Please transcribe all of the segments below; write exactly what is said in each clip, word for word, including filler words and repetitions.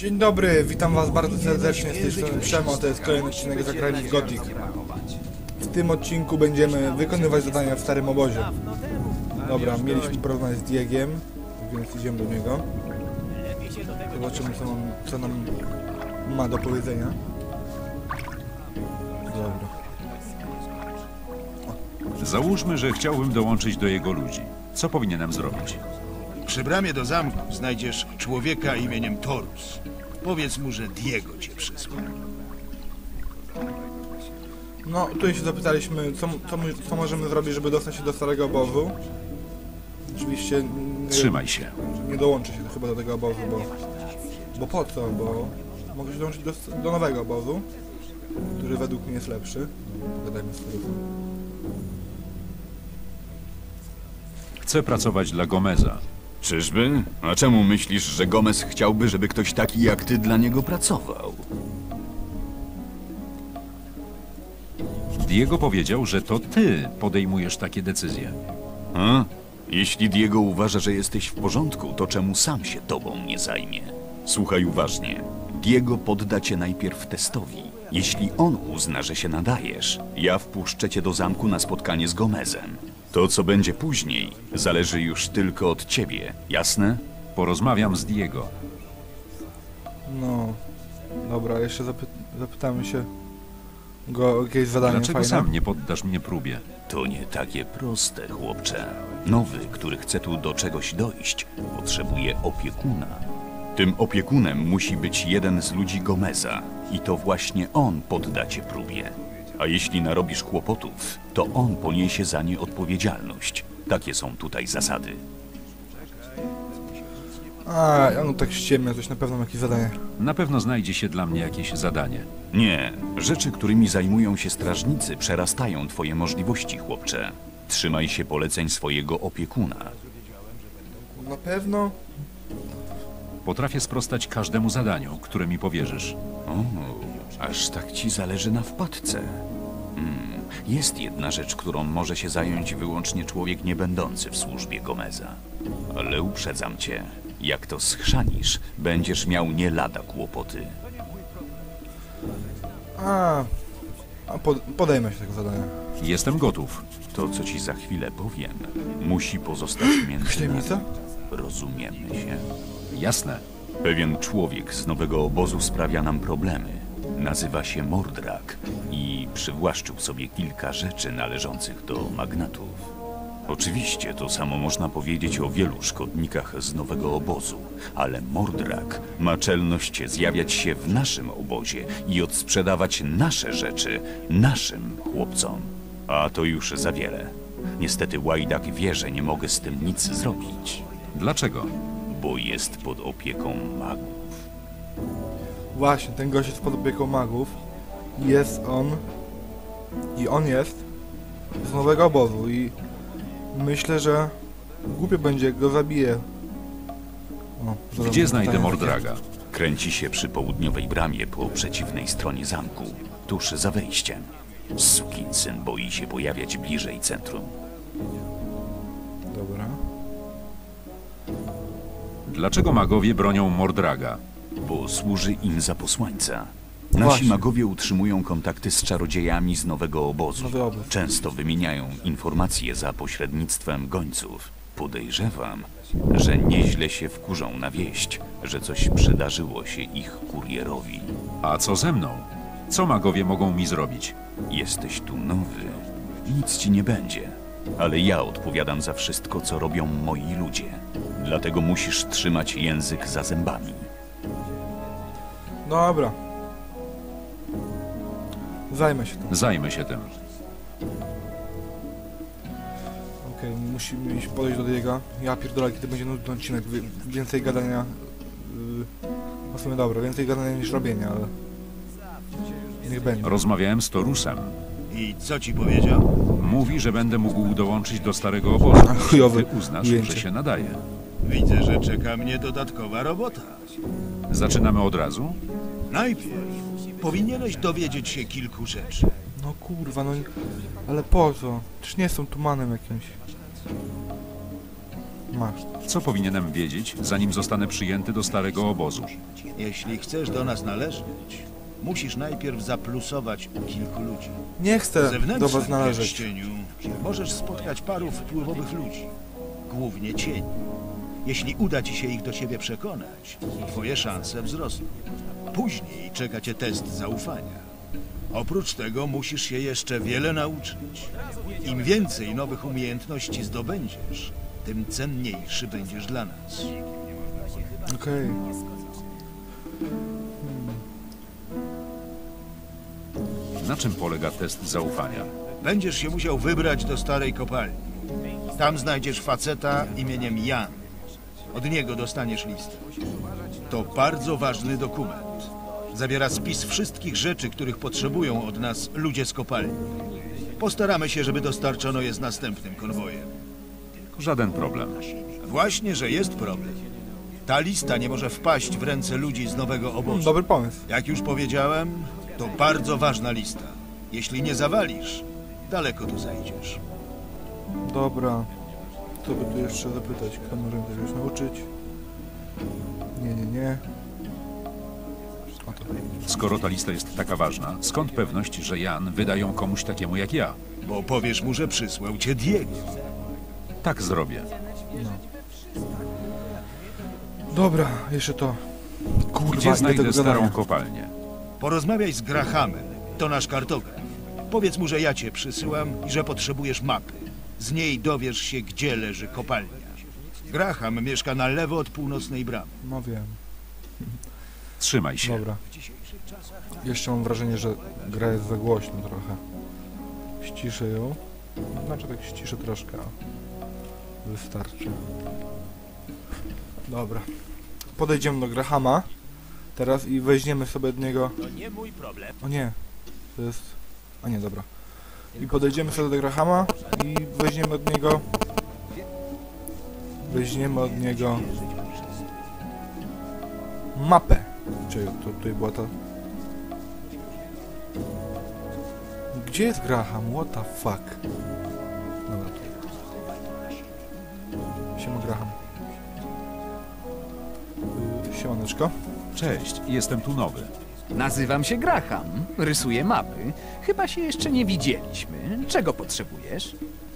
Dzień dobry, witam was bardzo serdecznie, z tej strony Przemo, to jest kolejny odcinek Zagrajmy w Gothic. W tym odcinku będziemy wykonywać zadania w starym obozie. Dobra, mieliśmy porozmawiać z Diegiem, więc idziemy do niego. Zobaczymy, co nam, co nam ma do powiedzenia. Dobra. Załóżmy, że chciałbym dołączyć do jego ludzi. Co powinienem zrobić? Przy bramie do zamku znajdziesz człowieka imieniem Torus. Powiedz mu, że Diego cię przysłał. No, tutaj się zapytaliśmy, co, co, co możemy zrobić, żeby dostać się do starego obozu. Oczywiście nie, Trzymaj się. nie dołączę się chyba do tego obozu, bo... Bo po co? Bo mogę się dołączyć do, do nowego obozu, który według mnie jest lepszy. Pogadajmy z Torusem. Chcę pracować dla Gomeza. Czyżby? A czemu myślisz, że Gomez chciałby, żeby ktoś taki jak ty dla niego pracował? Diego powiedział, że to ty podejmujesz takie decyzje. A? Jeśli Diego uważa, że jesteś w porządku, to czemu sam się tobą nie zajmie? Słuchaj uważnie. Diego podda cię najpierw testowi. Jeśli on uzna, że się nadajesz, ja wpuszczę cię do zamku na spotkanie z Gomezem. To, co będzie później, zależy już tylko od ciebie, jasne? Porozmawiam z Diego. No, dobra, jeszcze zapy zapytamy się go o jakieś zadanie Dlaczego fajne. sam nie poddasz mnie próbie? To nie takie proste, chłopcze. Nowy, który chce tu do czegoś dojść, potrzebuje opiekuna. Tym opiekunem musi być jeden z ludzi Gomeza i to właśnie on podda cię próbie. A jeśli narobisz kłopotów, to on poniesie za nie odpowiedzialność. Takie są tutaj zasady. A, no tak ściemnia, coś na pewno ma jakieś zadanie. Na pewno znajdzie się dla mnie jakieś zadanie. Nie, rzeczy, którymi zajmują się strażnicy, przerastają twoje możliwości, chłopcze. Trzymaj się poleceń swojego opiekuna. Na pewno? Potrafię sprostać każdemu zadaniu, które mi powierzysz. O, aż tak ci zależy na wpadce. Hmm, jest jedna rzecz, którą może się zająć wyłącznie człowiek niebędący w służbie Gomeza. Ale uprzedzam cię, jak to schrzanisz, będziesz miał nie lada kłopoty. A, a pod, podejmę się tego zadania. Jestem gotów. To, co ci za chwilę powiem, musi pozostać między nami. Tajemnica? Rozumiemy się. Jasne. Pewien człowiek z nowego obozu sprawia nam problemy. Nazywa się Mordrak i przywłaszczył sobie kilka rzeczy należących do magnatów. Oczywiście to samo można powiedzieć o wielu szkodnikach z nowego obozu, ale Mordrak ma czelność zjawiać się w naszym obozie i odsprzedawać nasze rzeczy naszym chłopcom. A to już za wiele. Niestety Łajdak wie, że nie mogę z tym nic zrobić, Dlaczego? bo jest pod opieką magów. Właśnie, ten gość jest pod opieką magów. Jest on... I on jest z nowego obozu i myślę, że głupio będzie, jak go zabije. O, zadam Gdzie mu znajdę pytanie Mordraga? Kręci się przy południowej bramie po przeciwnej stronie zamku, tuż za wejściem. Sukinsyn boi się pojawiać bliżej centrum. takie. Dobra. Dlaczego magowie bronią Mordraga? Bo służy im za posłańca. Nasi Właśnie. magowie utrzymują kontakty z czarodziejami z nowego obozu. Nowy obóz. Często wymieniają informacje za pośrednictwem gońców. Podejrzewam, że nieźle się wkurzą na wieść, że coś przydarzyło się ich kurierowi. A co ze mną? Co magowie mogą mi zrobić? Jesteś tu nowy. Nic ci nie będzie. Ale ja odpowiadam za wszystko, co robią moi ludzie. Dlatego musisz trzymać język za zębami. Dobra. Zajmę się tym. Zajmę się tym. Okej, musimy iść podejść do Diego. Ja pierdolę, kiedy będzie nudny odcinek. Wie- Więcej gadania... Yy, w sumie dobra, więcej gadania niż robienia, ale... Niech będzie. Rozmawiałem z Torusem. I co ci powiedział? Mówi, że będę mógł dołączyć do starego obozu. A, chujowy Ty uznasz, ujęcie. że się nadaje. Widzę, że czeka mnie dodatkowa robota. Zaczynamy od razu? Najpierw powinieneś dowiedzieć się kilku rzeczy. No kurwa, no... Ale po co? Przecież nie jestem tumanem jakimś. Masz. Co powinienem wiedzieć, zanim zostanę przyjęty do starego obozu? Jeśli chcesz do nas należeć, musisz najpierw zaplusować u kilku ludzi. Nie chcę do Zewnętrznym was należeć. pierścieniu możesz spotkać paru wpływowych ludzi, głównie cieni. Jeśli uda ci się ich do siebie przekonać, twoje szanse wzrosną. Później czeka cię test zaufania. Oprócz tego musisz się jeszcze wiele nauczyć. Im więcej nowych umiejętności zdobędziesz, tym cenniejszy będziesz dla nas. Okej. Na czym polega test zaufania? Będziesz się musiał wybrać do starej kopalni. Tam znajdziesz faceta imieniem Jan. Od niego dostaniesz listę. To bardzo ważny dokument. Zawiera spis wszystkich rzeczy, których potrzebują od nas ludzie z kopalni. Postaramy się, żeby dostarczono je z następnym konwojem. Żaden problem. Właśnie, że jest problem. Ta lista nie może wpaść w ręce ludzi z nowego obozu. Dobry pomysł. Jak już powiedziałem, to bardzo ważna lista. Jeśli nie zawalisz, daleko tu zajdziesz. Dobra. Co by tu jeszcze zapytać? Kto możemy czegoś nauczyć? Nie, nie, nie. O to. Skoro ta lista jest taka ważna, skąd pewność, że Jan wyda ją komuś takiemu jak ja? Bo powiesz mu, że przysłał cię Diego. Tak zrobię. Dobra, jeszcze to. Kurwa, Gdzie ile znajdę tego starą gadania. kopalnię? Porozmawiaj z Grahamem, to nasz kartograf. Powiedz mu, że ja cię przysyłam i że potrzebujesz mapy. Z niej dowiesz się, gdzie leży kopalnia. Graham mieszka na lewo od północnej bramy. No wiem. Trzymaj się. Dobra. Jeszcze mam wrażenie, że gra jest za głośno trochę. Ściszę ją. Znaczy tak ściszę troszkę. a Wystarczy. Dobra. Podejdziemy do Grahama teraz i weźmiemy sobie od niego... To nie mój problem. O nie. To jest... A nie, dobra. I podejdziemy sobie do Grahama i weźmiemy od niego... Weźmiemy od niego... Mapę. Czyli to tutaj była ta... Gdzie jest Graham? What the fuck? Dobra, tu. Siema Graham. Yy, Siemaneczko. Cześć, jestem tu nowy. Nazywam się Graham, rysuję mapy. Chyba się jeszcze nie widzieliśmy. Czego potrzebujesz?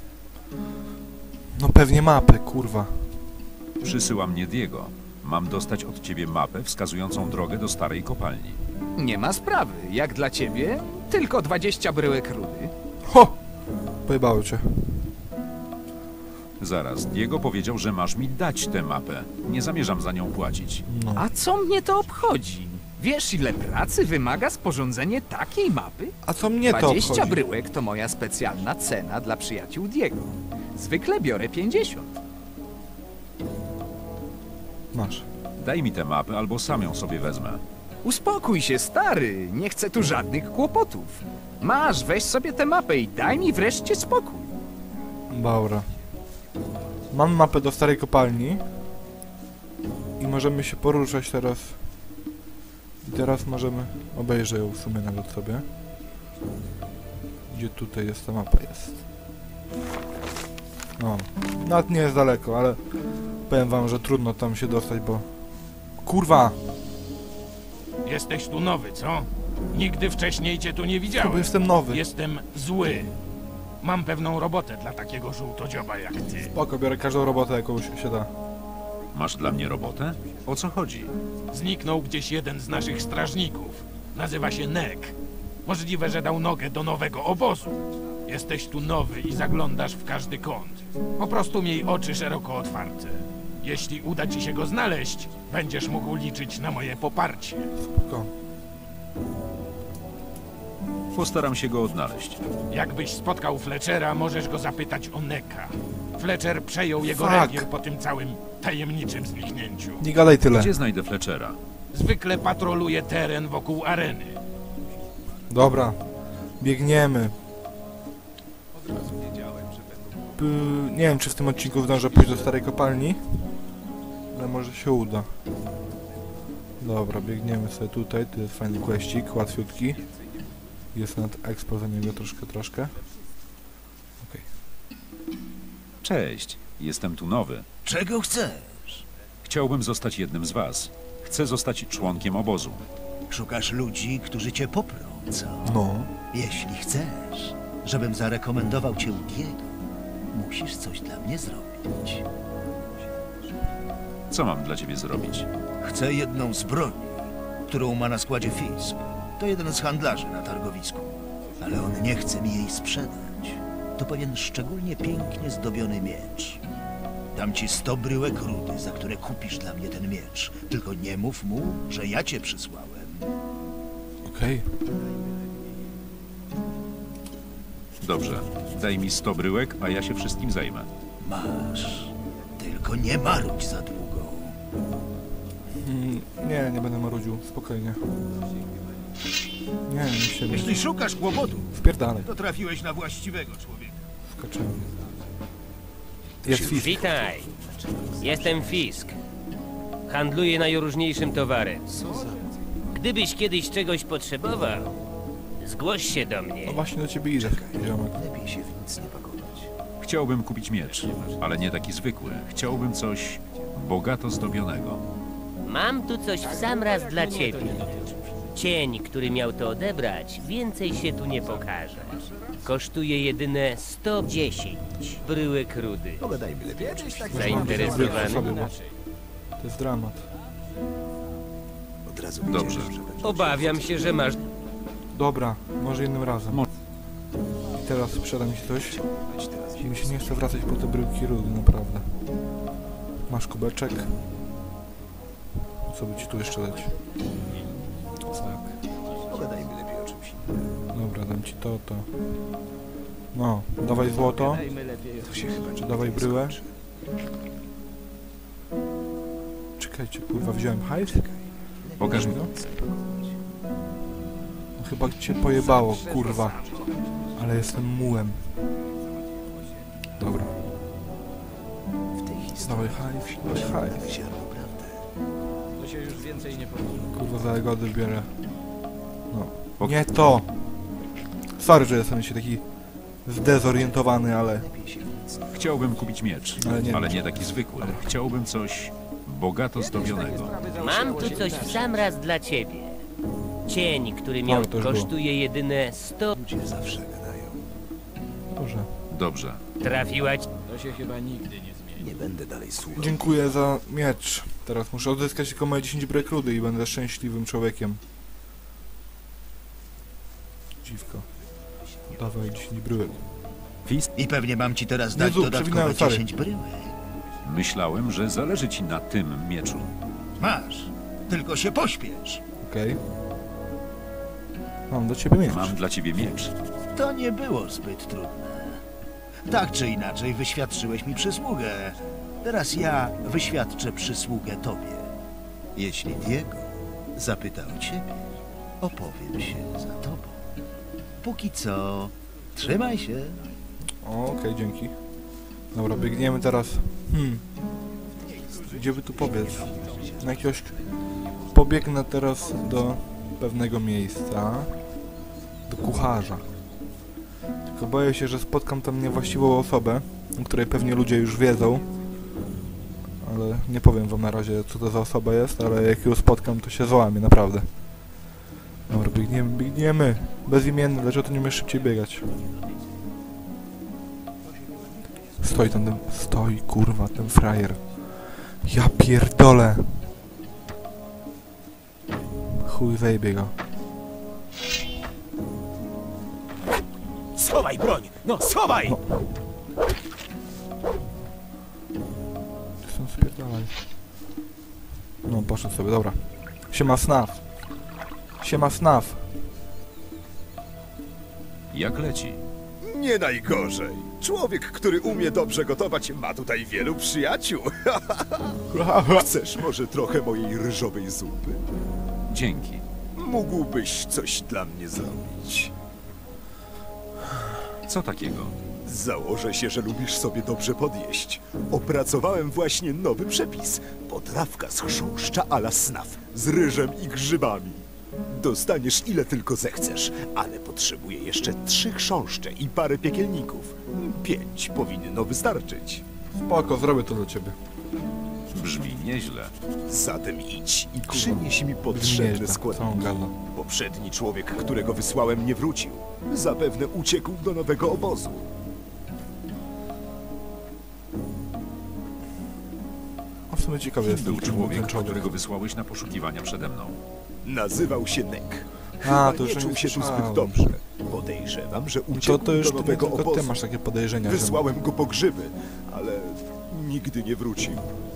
No pewnie mapę, kurwa. Przysyła mnie Diego. Mam dostać od ciebie mapę wskazującą drogę do starej kopalni. Nie ma sprawy. Jak dla ciebie? Tylko dwadzieścia bryłek rudy. Ho! Pojebało cię. Zaraz, Diego powiedział, że masz mi dać tę mapę. Nie zamierzam za nią płacić. No. A co mnie to obchodzi? Wiesz, ile pracy wymaga sporządzenie takiej mapy? A co mnie to dwadzieścia obchodzi? bryłek to moja specjalna cena dla przyjaciół Diego. Zwykle biorę pięćdziesiąt. Masz. Daj mi tę mapę, albo sam ją sobie wezmę. Uspokój się, stary. Nie chcę tu żadnych kłopotów. Masz, weź sobie tę mapę i daj mi wreszcie spokój. Dobra. Mam mapę do starej kopalni. I możemy się poruszać teraz. I teraz możemy... Obejrzę ją w sumie nawet sobie. Gdzie tutaj jest ta mapa? Jest. No. Nawet nie jest daleko, ale... Powiem wam, że trudno tam się dostać, bo... Kurwa! Jesteś tu nowy, co? Nigdy wcześniej cię tu nie Bo widziałem. jestem nowy. Jestem zły. Mam pewną robotę dla takiego żółtodzioba jak ty. Spoko, biorę każdą robotę, jaką się da. Masz dla mnie robotę? O co chodzi? Zniknął gdzieś jeden z naszych strażników. Nazywa się Nek. Możliwe, że dał nogę do nowego obozu. Jesteś tu nowy i zaglądasz w każdy kąt. Po prostu miej oczy szeroko otwarte. Jeśli uda ci się go znaleźć, będziesz mógł liczyć na moje poparcie. Spoko. Postaram się go odnaleźć. Jakbyś spotkał Fletchera, możesz go zapytać o Neka. Fletcher przejął jego Fuck. rewir po tym całym tajemniczym zniknięciu. Nie gadaj tyle. Gdzie znajdę Fletchera? Zwykle patroluje teren wokół areny. Dobra. Biegniemy. P nie wiem, czy w tym odcinku zdążę pójść do starej kopalni. Ale może się uda. Dobra, biegniemy sobie tutaj. Tu jest fajny questik, łatwiutki. Jest nad expo za niego troszkę, troszkę. Okej. Cześć, Jestem tu nowy. Czego chcesz? Chciałbym zostać jednym z was. Chcę zostać członkiem obozu. Szukasz ludzi, którzy cię poprą, co? No. Jeśli chcesz, żebym zarekomendował cię Diego, musisz coś dla mnie zrobić. Co mam dla ciebie zrobić? Chcę jedną z broni, którą ma na składzie Fisk. To jeden z handlarzy na targowisku, ale on nie chce mi jej sprzedać. To pewien szczególnie pięknie zdobiony miecz. Dam ci sto bryłek rudy, za które kupisz dla mnie ten miecz. Tylko nie mów mu, że ja cię przysłałem. Okej. Dobrze. Daj mi sto bryłek, a ja się wszystkim zajmę. Masz. Tylko nie marudź za długo. Mm, nie, nie będę marudził. Spokojnie. Nie, nie się Jeśli szukasz kłopotu, Wpierdalaj. to trafiłeś na właściwego człowieka. Skaczemy. Jest Fisk. Witaj. Jestem Fisk. Handluję najróżniejszym towarem. Gdybyś kiedyś czegoś potrzebował, zgłoś się do mnie. No właśnie do ciebie idę, ziomek. Lepiej się w nic nie pakować. Chciałbym kupić miecz, ale nie taki zwykły. Chciałbym coś bogato zdobionego. Mam tu coś w sam raz dla ciebie. Cień, który miał to odebrać, więcej się tu nie pokaże. Kosztuje jedyne sto dziesięć bryłek rudy. Zainteresowany? Sobie, bo to jest dramat. Dobrze. Obawiam się, że masz... Dobra, może innym razem. I teraz sprzeda mi się coś. I mi się nie chce wracać po te bryłki rudy, naprawdę. Masz kubeczek. Co by ci tu jeszcze dać? Tak. Pogadajmy lepiej o czymś innym. Dobra, dam ci to, to. No, dawaj złoto. Czy dawaj bryłę. Czekajcie, kurwa, wziąłem hajs? Pokaż mi. No. No chyba cię pojebało, kurwa. Ale jestem mułem. Dobra. Dawaj hajs, dawaj hajs. Kurwa, za jagody biorę. No. Nie to! Sorry, że jestem dzisiaj taki zdezorientowany, ale... Chciałbym kupić miecz, Ale nie. ale nie taki zwykły. Chciałbym coś bogato zdobionego. Mam tu coś w sam raz dla ciebie. Cień, który miał... Ale to już było. kosztuje jedyne sto... Ludzie zawsze gadają. Dobrze. Dobrze. Trafiła ci... Nie będę dalej słuchał. Dziękuję za miecz. Teraz muszę odzyskać tylko moje dziesięć bryłek rudy i będę szczęśliwym człowiekiem. Dziwko. Dawaj dziesięć bryłek. I pewnie mam ci teraz dać Jezu, dodatkowe przewinąłem, sorry. dziesięć bryłek. Myślałem, że zależy ci na tym mieczu. Masz. Tylko się pośpiesz. Okej. Mam do ciebie miecz. Mam dla ciebie miecz. To nie było zbyt trudne. Tak czy inaczej wyświadczyłeś mi przysługę. Teraz ja wyświadczę przysługę tobie. Jeśli Diego zapyta o ciebie, opowiem się za tobą. Póki co, trzymaj się. O, okej, dzięki. Dobra, biegniemy teraz. Hmm. Gdzie by tu pobiec? Na jakiegoś... Pobiegnę teraz do pewnego miejsca. Do kucharza. Tylko boję się, że spotkam tam niewłaściwą osobę, o której pewnie ludzie już wiedzą. Ale nie powiem wam na razie, co to za osoba jest, ale jak ją spotkam, to się złamie, naprawdę. Dobra, biegniemy, biegniemy. Bezimienny, dlaczego to nie umiesz szybciej biegać? Stoi tam ten... Stoi, kurwa, ten frajer. Ja pierdolę. Chuj, zajebie go. Schowaj broń! No, schowaj! No. Jestem spierdalaj. No, poszedł sobie, dobra. Siema snaf. Siema snaf. Jak leci? Nie najgorzej. Człowiek, który umie dobrze gotować, ma tutaj wielu przyjaciół. Chcesz może trochę mojej ryżowej zupy? Dzięki. Mógłbyś coś dla mnie zrobić. Co takiego? Założę się, że lubisz sobie dobrze podjeść. Opracowałem właśnie nowy przepis. Potrawka z chrząszcza a la snaf, z ryżem i grzybami. Dostaniesz ile tylko zechcesz, ale potrzebuję jeszcze trzy chrząszcze i parę piekielników. Pięć powinno wystarczyć. Spoko, zrobię to dla ciebie. Brzmi nieźle. Zatem idź i Kurwa. przynieś mi Nieźle, potrzebne co składniki. on gada. Poprzedni człowiek, którego wysłałem, nie wrócił. Zapewne uciekł do nowego obozu. A w sumie ciekawy jest Był ten człowiek, człowiek. którego wysłałeś na poszukiwania przede mną. Nazywał się Nek. A, Chyba to już nie nie czuł się tu słyszałem. zbyt dobrze. Podejrzewam, że To, uciekł to już do ty, nie nowego tylko obozu. ty masz takie podejrzenia, że... Wysłałem go po grzyby, ale nigdy nie wrócił.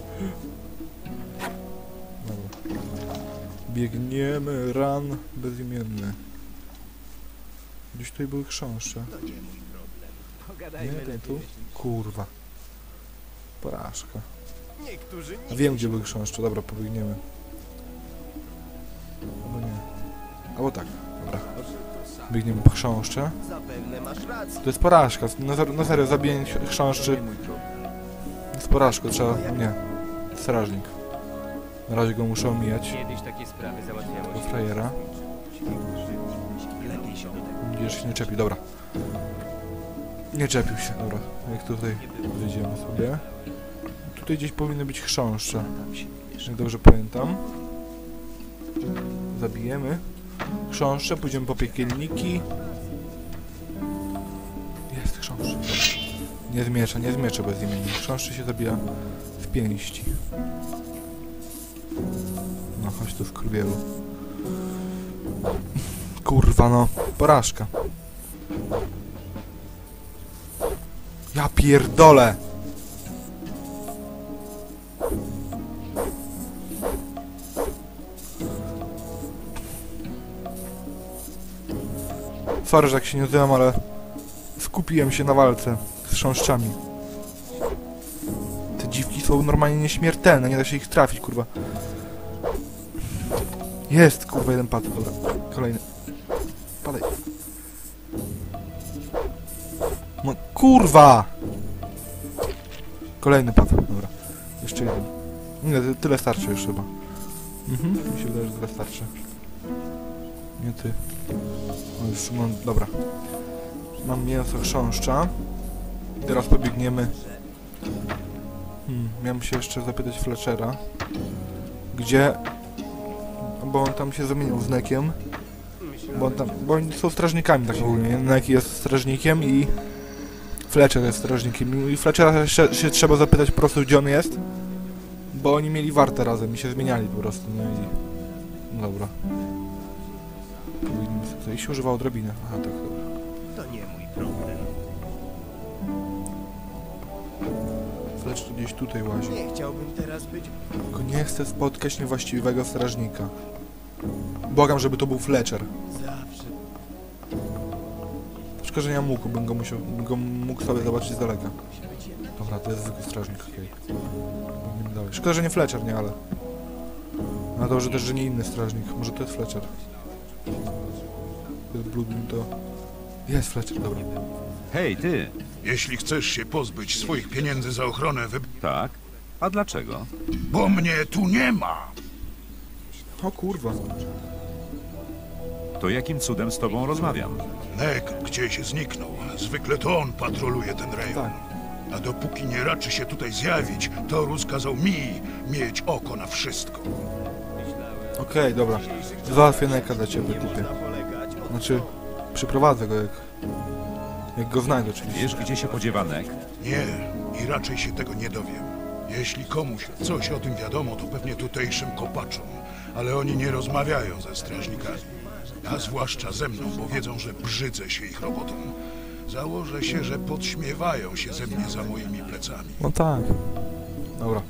Dobra. Biegniemy, ran bezimienny. Gdzieś tutaj były chrząszcze. Nie, ten tu? Kurwa. Porażka. A wiem, gdzie były chrząszcze. Dobra, pobiegniemy. Albo nie. Albo tak. Dobra. Biegniemy po chrząszcze. To jest porażka. Na, ser- na serio, zabijanie ch- chrząszczy to jest porażka. Trzeba... Nie. Strażnik. Na razie go muszę omijać. Kiedyś takie sprawy załatwiało Do się. frajera. Widzisz, się nie czepi, dobra. Nie czepił się, dobra. Jak tutaj wyjdziemy sobie. Tutaj gdzieś powinny być chrząszcze. Jak dobrze pamiętam. Zabijemy chrząszcze, pójdziemy po piekielniki. Jest chrząszcze. Nie z miecza, nie z miecza bezimiennie. Chrząszcze się zabija z pięści. No, chodź tu w krwielu. Kurwa no, porażka. Ja pierdolę! Sorry, że jak się nie odzywam, ale skupiłem się na walce z chrząszczami. Te dziwki są normalnie nieśmiertelne, nie da się ich trafić, kurwa. Jest, kurwa, jeden padł, dobra. Kolejny. Padaj. No, kurwa! Kolejny padł, dobra. Jeszcze jeden. Nie, ty- tyle starczy już chyba. Mhm, mi się wydaje, że tyle starczy. Nie ty. O, już mam, dobra. Mam mięso chrząszcza. Teraz pobiegniemy. Hmm, miałem się jeszcze zapytać Fletchera. Gdzie... Bo on tam się zamienił z Nekiem. Bo on tam... Bo oni są strażnikami tak ogólnie. Nek jest strażnikiem i... Fletcher jest strażnikiem. I Fletchera się, się trzeba zapytać po prostu, gdzie on jest. Bo oni mieli wartę razem i się zmieniali po prostu, no i... No dobra. Powinniśmy sobie tutaj się używało drabiny. Aha, tak, dobra. To nie mój problem. Fletcher gdzieś tutaj łazi. Nie chciałbym teraz być... Tylko nie chcę spotkać niewłaściwego strażnika. Błagam, żeby to był Fletcher. Zawsze. Szkoda, że nie mógł, bym go musiał, bym go mógł sobie zobaczyć z daleka. Dobra, to jest zwykły strażnik, okej. Biegniemy dalej. Szkoda, że nie Fletcher, nie, ale... No dobrze też, że nie inny strażnik. Może to jest Fletcher. To jest Bloodwing, to... Jest Fletcher, dobra. Hej, ty! Jeśli chcesz się pozbyć swoich pieniędzy za ochronę, wy... Tak? A dlaczego? bo mnie tu nie ma. O kurwa. To jakim cudem z tobą rozmawiam? Nek gdzieś zniknął. Zwykle to on patroluje ten rejon. Tak. A dopóki nie raczy się tutaj zjawić, to rozkazał mi mieć oko na wszystko. Okej, dobra. Załatwię Neka dla ciebie, typie. Znaczy, przyprowadzę go jak... Jak go znajdę oczywiście. Wiesz, gdzie się podziewa Nek? Nie, i raczej się tego nie dowiem. Jeśli komuś coś o tym wiadomo, to pewnie tutejszym kopaczom, ale oni nie rozmawiają ze strażnikami. A zwłaszcza ze mną, bo wiedzą, że brzydzę się ich robotą. Założę się, że podśmiewają się ze mnie za moimi plecami. No tak. Dobra.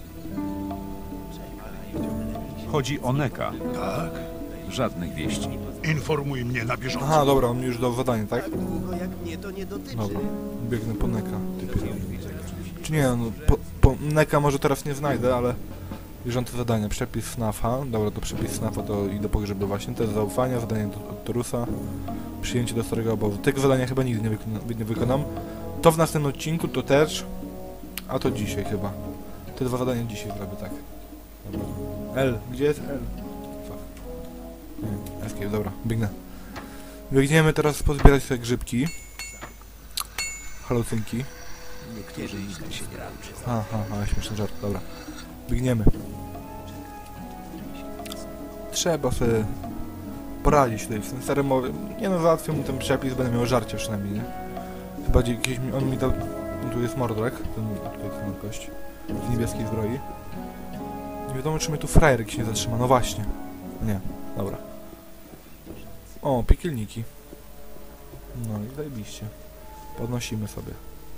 Chodzi o Neka. Tak? Żadnych wieści. Informuj mnie na bieżąco. Aha, dobra, on mi już dał zadanie, tak? Długo jak mnie to nie dotyczy. Dobra. Biegnę po Neka, typie. Czy nie, no, po, po Neka może teraz nie znajdę, ale... Bieżące zadanie, przepis snafa. Dobra, to przepis snafa to idę po grzyby właśnie. Test zaufania, zadanie do, od Torusa. Przyjęcie do starego obozu. Tego zadania chyba nigdy nie, wykona, nie wykonam. To w następnym odcinku, to też. A to dzisiaj chyba. Te dwa zadania dzisiaj zrobię, tak. Dobra. L, gdzie jest L? Fuck. Nie, escape, dobra, biegnę. Biegniemy teraz pozbierać sobie grzybki. Halucynki. Aha, aha, śmieszny żart, dobra. Biegniemy. Trzeba sobie poradzić tutaj w tym starym mowie. Nie no, załatwię mu ten przepis, będę miał żarcie przynajmniej, nie? Chyba gdzieś on mi dał... No, tu jest Mordrak, ten, tutaj ten kość. W niebieskiej zbroi. Nie wiadomo, czy mnie tu frajer jakiś nie zatrzyma. No właśnie. Nie, dobra. O, piekielniki. No i zajebiście. Podnosimy sobie.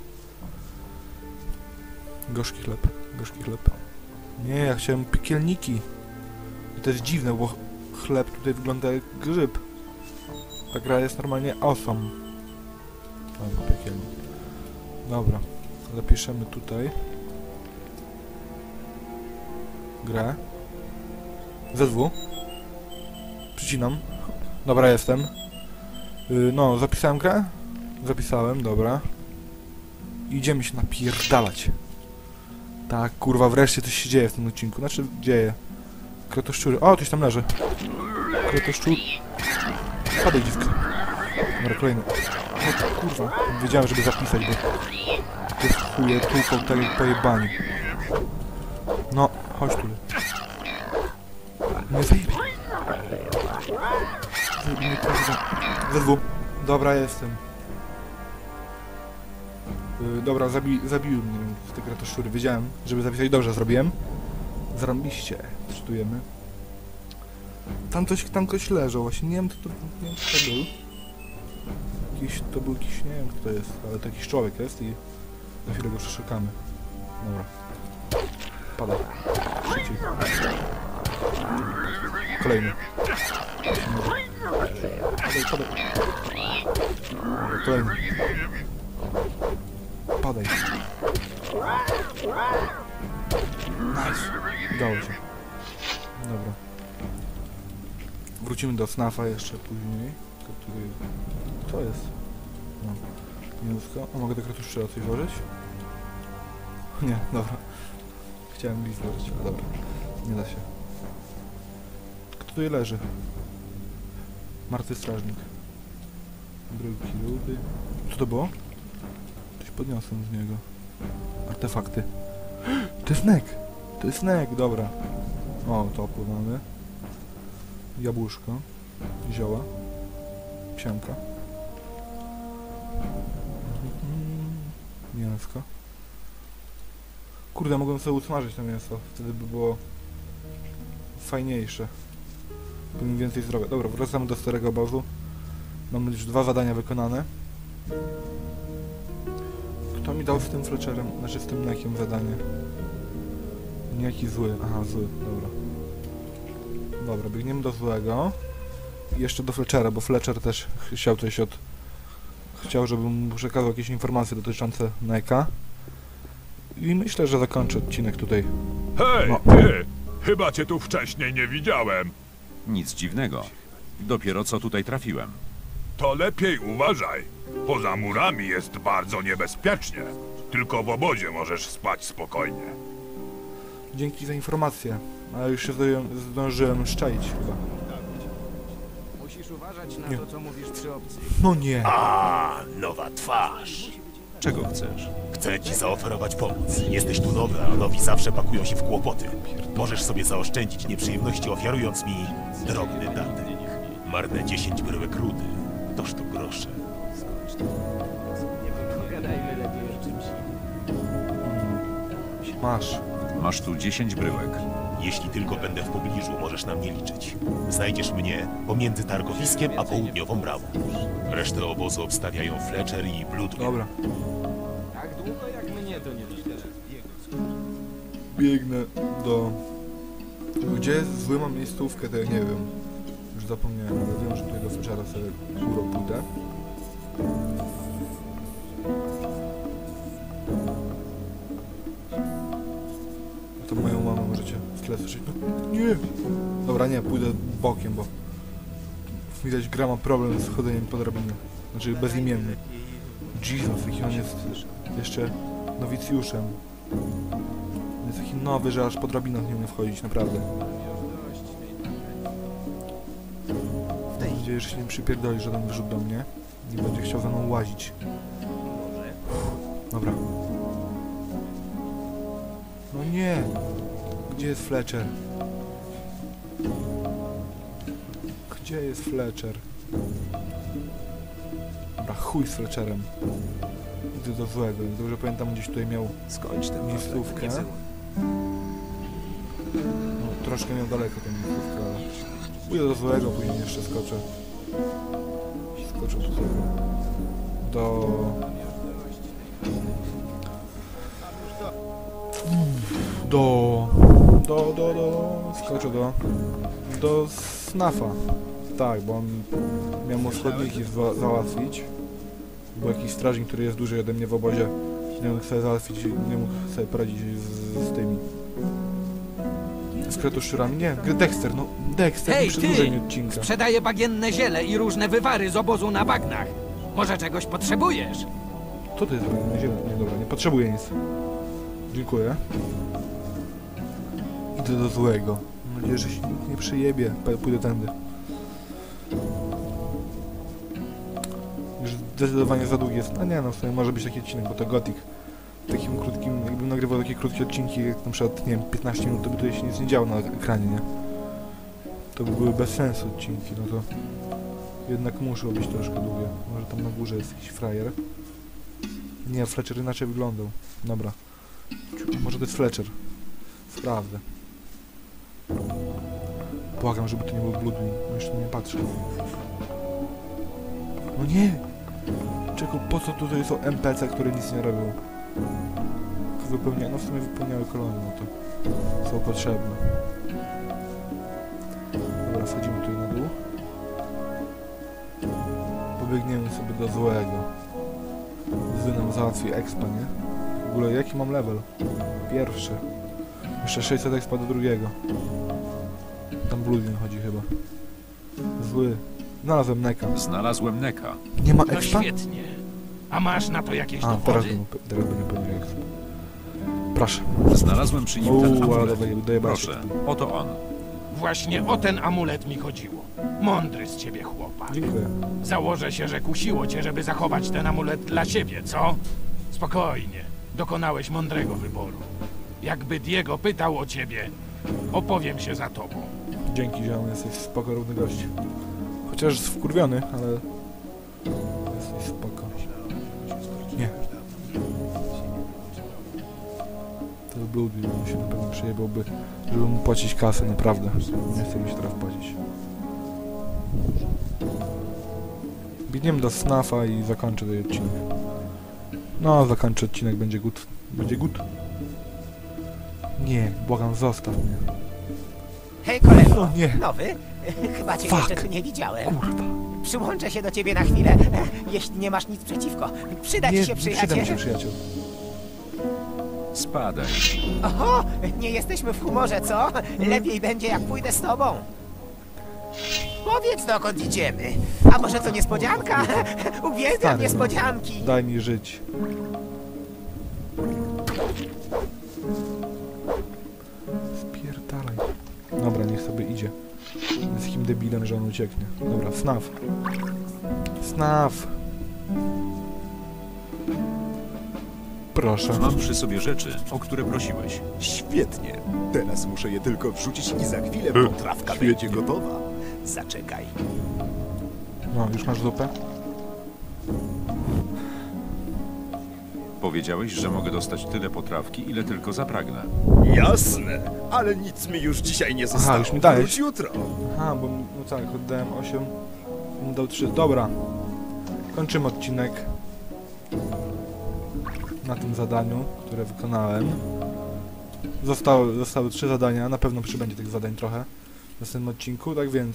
Gorzki chleb, gorzki chleb. Nie, ja chciałem piekielniki. I to jest dziwne, bo chleb tutaj wygląda jak grzyb. Ta gra jest normalnie awesome. Dobra, piekielnik. Dobra, zapiszemy tutaj. Grę. Z dwa. Przycinam. Dobra, jestem. Yy, no, zapisałem grę? Zapisałem, dobra. Idziemy się napierdalać. Tak, kurwa, wreszcie coś się dzieje w tym odcinku. Znaczy, dzieje. Kretoszczury. O, coś tam leży. Kretoszczur... Padaj, dziwka. Dobra, kolejny. No, kurwa. Wiedziałem, żeby zapisać, bo... To jest chuje, tłuką tak jak pojebani. No, chodź tu. Nie zajebie. Zajebie mnie kurwa. Ze dwóch. Dobra, jestem. Yy, dobra, zabi zabiły mnie w te kretoszczury. Wiedziałem, żeby zapisać. Dobrze zrobiłem. Zarąbiście. Czytujemy. Tam coś, tam ktoś leżał. Właśnie nie wiem, kto to, nie wiem, kto to był. Jakiś, to był jakiś, nie wiem, kto to jest, ale to jakiś człowiek jest i na chwilę go przeszukamy. Dobra. Padaj. Szybciej. Kolejny. Padaj, padaj. Dobra, kolejny. Padaj. Nice. Udało się. Dobra. Wrócimy do snafa jeszcze później. To, tutaj... Co jest? No. Mięsko. A mogę do kretoszczyla coś włożyć? Nie, dobra. Chciałem list włożyć, ale dobra. Nie da się. Kto tutaj leży? Martwy strażnik. Bryłki rudy. Co to było? Coś podniosłem z niego. Artefakty. To jest nek! To jest nek, dobra. O, topór mamy. Jabłuszko. Zioła. Psianka. Mięsko. Kurde, mogłem sobie usmażyć to mięso. Wtedy by było fajniejsze. Bym więcej zdrowia. Dobra, wracamy do starego obozu. Mamy już dwa zadania wykonane. Kto mi dał z tym Fletcherem, znaczy z tym nekiem zadanie? Niejaki zły. Aha, zły. Dobra. Dobra, biegniemy do złego. I jeszcze do Fletchera, bo Fletcher też chciał coś od... Chciał, żebym mu przekazał jakieś informacje dotyczące Neka. I myślę, że zakończę odcinek tutaj. Hej, no. ty! Chyba cię tu wcześniej nie widziałem. Nic dziwnego. Dopiero co tutaj trafiłem. To lepiej uważaj. Poza murami jest bardzo niebezpiecznie. Tylko w obozie możesz spać spokojnie. Dzięki za informację. Ale już się zdążyłem, zdążyłem szczaić chyba. Musisz uważać na Nie. to, co mówisz przy obcych. No nie. A, nowa twarz. Czego chcesz? Chcę ci zaoferować pomoc. Jesteś tu nowy, a nowi zawsze pakują się w kłopoty. Możesz sobie zaoszczędzić nieprzyjemności, ofiarując mi drobny datek. Marne dziesięć bryłek rudy. Toż to grosze. Pogadajmy lepiej o czymś. Masz. Masz tu dziesięć bryłek. Jeśli tylko będę w pobliżu, możesz na mnie liczyć. Znajdziesz mnie pomiędzy targowiskiem a południową bramą. Resztę obozu obstawiają Fletcher i Bloodwing. Dobra. Tak długo jak mnie to nie dość. Biegnę do... Gdzie jest zły mam miejscówkę, to ja nie wiem. Już zapomniałem, ale wiem, że tutaj do Fletchera sobie górą pójdę. To moją mamę możecie w tle słyszeć. No, nie! Dobra, nie, pójdę bokiem, bo... Widać, gra ma problem z chodzeniem po drabinie. Znaczy bezimienny. Jesus, jaki on jest jeszcze nowicjuszem. Jest taki nowy, że aż po drabinach nie umie wchodzić, naprawdę. Mam nadzieję, że się nie przypierdoli żaden wyrzut do mnie. Nie będzie chciał za mną łazić. Dobra. No nie! Gdzie jest Fletcher? Gdzie jest Fletcher? Dobra, chuj z Fletcherem. Idę do złego. Jak dobrze pamiętam, gdzieś tutaj miał Skończ tę miejscówkę. No, troszkę miał daleko tę miejscówkę, ale... Pójdę do złego, później jeszcze skoczę. Skoczę do złego. Do... Do... Do, do, do... Skoczę do... Do Snafa. Tak, bo on miał mu schodniki zwa- załatwić. Był jakiś strażnik, który jest dłużej ode mnie w obozie. Nie mógł sobie załatwić, nie mógł sobie poradzić z, z tymi... Z kretoszczurami. Nie, Dexter, no Dexter, Hej, nie przedłużaj mi ty! odcinka. Sprzedaję bagienne ziele i różne wywary z obozu na bagnach. Może czegoś potrzebujesz? Co to jest bagienne ziele? Nie, dobra, nie potrzebuję nic. Dziękuję. Idę do złego. Mam nadzieję, że się nikt nie przyjebie. P- Pójdę tędy. Już zdecydowanie za długi jest. A nie, no w sumie może być taki odcinek, bo to Gothic. Takim krótkim, jakbym nagrywał takie krótkie odcinki, jak na przykład, nie wiem, piętnaście minut, to by tutaj się nic nie działo na ekranie, nie? To by były bez sensu odcinki, no to jednak muszą być troszkę długie. Może tam na górze jest jakiś frajer. Nie, Fletcher inaczej wyglądał. Dobra. Może to jest Fletcher. Sprawdzę. Błagam, żeby to nie był Bloodwing. No jeszcze nie patrzę. No nie! Czego, po co tutaj są N P C, które nic nie robią? Wypełnia, no w sumie wypełniały kolonię, no to są potrzebne. Dobra, wchodzimy tutaj na dół. Pobiegniemy sobie do złego. Zły nam załatwi expa, nie? W ogóle jaki mam level? Pierwszy. Jeszcze sześćset expa do drugiego. Tam Bloodwing chodzi chyba. Zły. Znalazłem Neka. Znalazłem Neka. Nie ma No expa? świetnie. A masz na to jakieś A, teraz dowody? będę, teraz będę pewnie expa. Proszę. Znalazłem przy nim ten Uuu, ale amulet. daję- daję Proszę, oto on. Właśnie o ten amulet mi chodziło. Mądry z ciebie chłopak. Dziękuję. Założę się, że kusiło cię, żeby zachować ten amulet dla siebie, co? Spokojnie. Dokonałeś mądrego wyboru. Jakby Diego pytał o ciebie, opowiem się za tobą. Dzięki, ziom, jesteś spoko, równy gość. Chociaż wkurwiony, ale... Jesteś spoko. Nie. To Bloodwing, on się na pewno przejebałby, żeby mu płacić kasę, naprawdę. Nie chcę mi się teraz płacić. Biegniemy do Snafa i zakończę ten odcinek. No, zakończę odcinek, będzie good. Będzie good. Nie, błagam, zostaw mnie. Hej kolego, O nie. nowy? Chyba cię Fuck. jeszcze tu nie widziałem. Kurwa. Przyłączę się do ciebie na chwilę, jeśli nie masz nic przeciwko. Przyda ci Nie, się nie przyda mi się, przyjaciel. przyjaciel. Spadaj. Oho, nie jesteśmy w humorze, co? Lepiej będzie, jak pójdę z tobą. Powiedz, dokąd idziemy. A może to niespodzianka? Uwielbiam Stary, no. niespodzianki. Daj mi żyć. Spierdalaj. Dobra, niech sobie idzie. Jest takim debilem, że on ucieknie. Dobra, Snaf. Snaf. Proszę. Mam przy sobie rzeczy, o które prosiłeś. Świetnie. Teraz muszę je tylko wrzucić i za chwilę potrawka będzie gotowa. Zaczekaj. No, już masz dupę? Powiedziałeś, że mogę dostać tyle potrawki, ile tylko zapragnę. Jasne, ale nic mi już dzisiaj nie zostało. już mi dałeś. Wróć jutro. Aha, bo no tak, oddałem osiem. On dał trzy. Dobra. Kończymy odcinek. Na tym zadaniu, które wykonałem. Zostały, zostały trzy zadania. Na pewno przybędzie tych zadań trochę w następnym odcinku, tak więc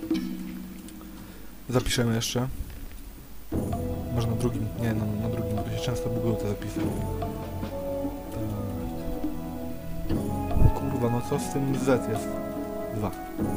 zapiszemy jeszcze. Może na drugim, nie, no, na drugim, bo to się często bugują te zapisy. Tak. Kurwa, no co z tym Z jest? Dwa.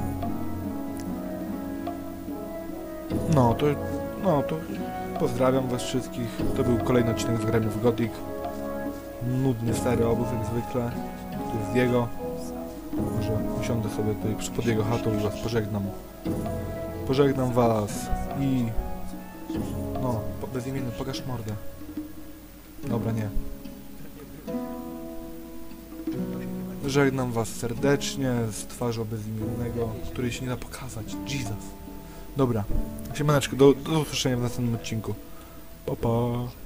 No, to, no, to pozdrawiam was wszystkich. To był kolejny odcinek z grami w Gothic. Nudny, stary obóz jak zwykle. Tu jest Diego. Może usiądę sobie tutaj pod jego chatą i was pożegnam. Pożegnam was i... No, po, bezimienny, pokaż mordę. Dobra, nie. Żegnam was serdecznie z twarzą bezimiennego, której się nie da pokazać. Jesus. Dobra. Siemaneczko, do, do usłyszenia w następnym odcinku. Pa, pa.